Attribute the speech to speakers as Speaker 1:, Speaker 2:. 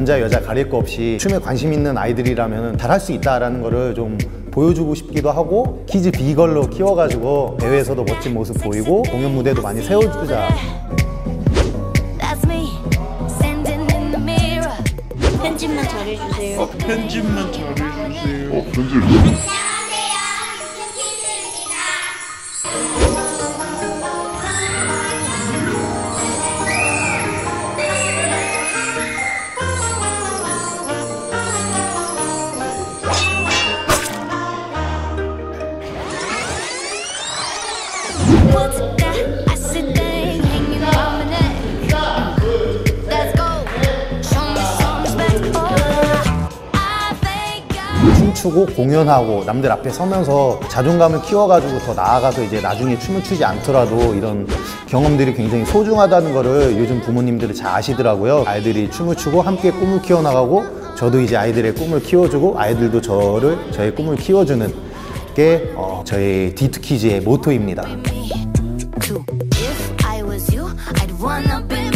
Speaker 1: 남자 여자 가릴 거 없이 춤에 관심 있는 아이들이라면 잘할 수 있다라는 거를 좀 보여주고 싶기도 하고, 키즈 비걸로 키워가지고 대회에서도 멋진 모습 보이고 공연 무대도 많이 세워주자.
Speaker 2: 편집만 잘해주세요.
Speaker 3: 편집만 잘해주세요. 편집.
Speaker 1: 춤추고 공연하고 남들 앞에 서면서 자존감을 키워가지고 더 나아가서 이제 나중에 춤을 추지 않더라도 이런 경험들이 굉장히 소중하다는 거를 요즘 부모님들이 잘 아시더라고요. 아이들이 춤을 추고 함께 꿈을 키워나가고, 저도 이제 아이들의 꿈을 키워주고 아이들도 저의 꿈을 키워주는 게 저희 D2키즈의 모토입니다.